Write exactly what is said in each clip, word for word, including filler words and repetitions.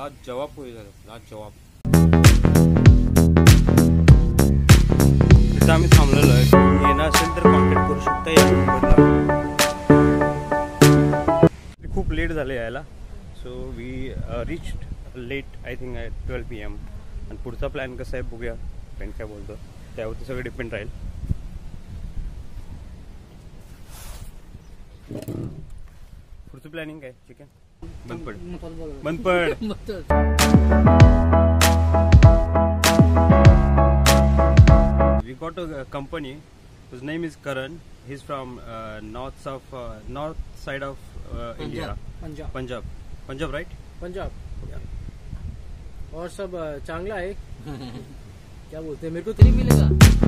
लाजवाब पोहे झाले, लाजवाब. इथं आम्ही थांबलेलो आहे. येणार असेल तर कॉन्टॅक्ट करू शकता या नंबरला. खूप लेट झाले यायला, so we reached late I think at twelve P M. आणि पुढचा प्लॅन कसा आहे बघूया, फ्रेंड काय बोलतो त्यावरती सगळं डिपेंड राहील. पुढचं प्लॅनिंग काय? चिकन बंद पड बंद पड. We got a company whose name is Karan. He's from uh, north of uh, north side of uh, India. Punjab. Punjab. Punjab right? Punjab. और सब चांगला है. क्या बोलते हैं, मेरे को थ्री मिलेगा.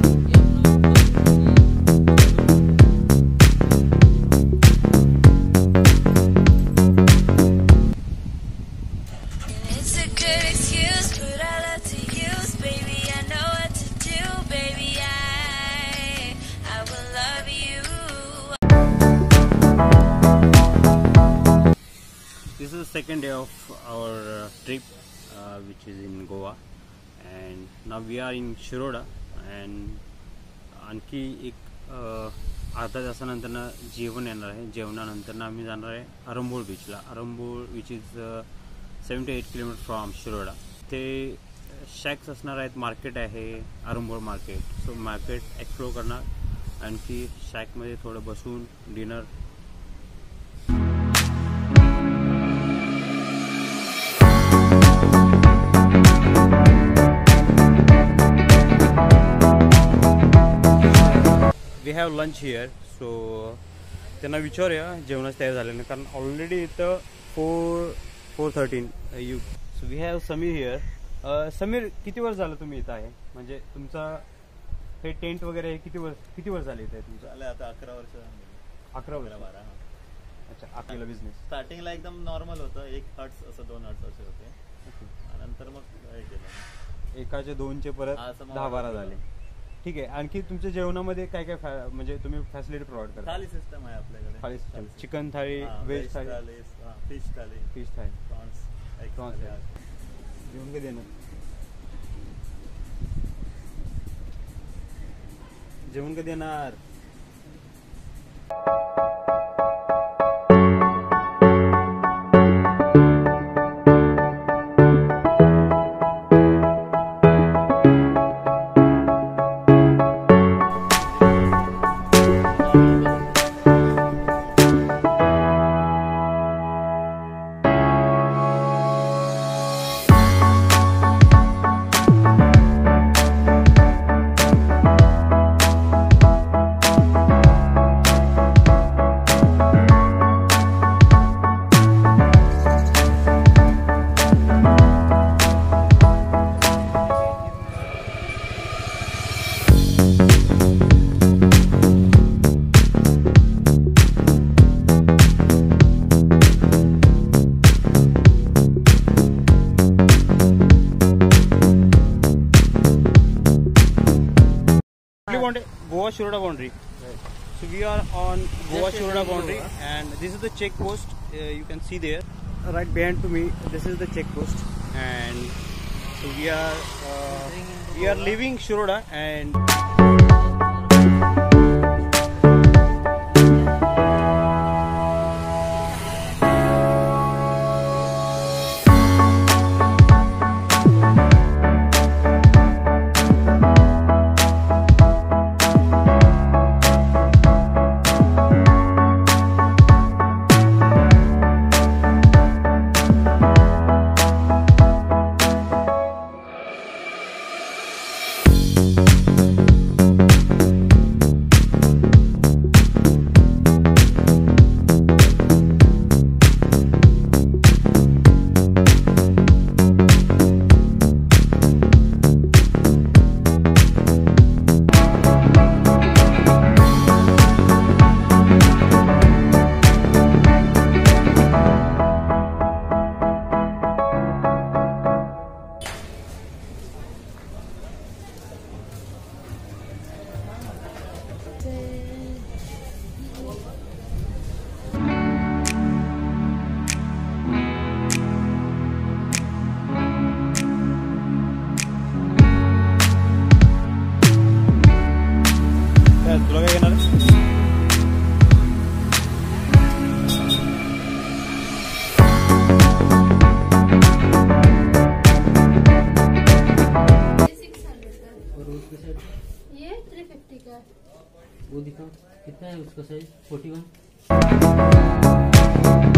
This is the second day of our uh, trip, uh, which is in Goa, and now we are in Shiroda. And आणखी एक अर्धा तासानंतर ना जेवण येणार आहे. जेवणानंतर ना आम्ही जाणार आहे अरंबोल बीचला. Arambol which is seventy eight kilometre from Shiroda. ते शॅक्स असणार आहेत, मार्केट आहे Arambol market. So market explore करणार, आणखी शॅकमध्ये थोडं बसून dinner. We have lunch here. So त्यांना विचारूया जेवणाची तयार झाले नाही, कारण ऑलरेडी इथं four four thirteen you. So we have Sameer here. Sameer, किती वर्ष झालं तुम्ही इथं आहे? म्हणजे तुमचा हे टेंट वगैरे हे किती वर्ष किती वर्ष झाले इथे तुमचं? झालं आता अकरा वर्ष. अकरा वर्ष बारा. अच्छा. आपल्याला बिझनेस स्टार्टिंगला एकदम नॉर्मल होतं, एक हर्ट्स असं दोन हर्ट्स असे होते. नंतर मग हे केलं, एकाचे दोनचे परत दहा बारा झाले. ठीक आहे. आणखी तुमच्या जेवणामध्ये काय काय म्हणजे तुम्ही फॅसिलिटी प्रोव्हाइड करता? थाली सिस्टम आहे आपल्याकडे. Thali system, chicken thali, veg thali, fish thali, fish thali, prawns. Prawns. जेवण कधी येणार? जेवण कधी येणार? Goa Shiroda boundary. Right. So we are on Goa Shiroda boundary, and this is the check post. Uh, you can see there, right behind to me. This is the check post, and so we are uh, we are leaving Shiroda and. वो दिखाओ कितना है उसका size forty one